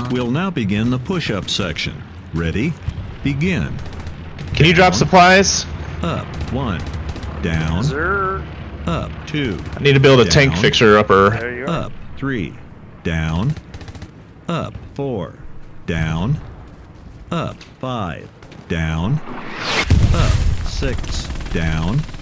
We'll now begin the push-up section. Ready? Begin. Can you drop supplies? Up 1. Down. Sir. Up 2. I need to build a tank Down. fixer upper. There you are. Up 3. Down. Up 4. Down. Up 5. Down. Up 6. Down.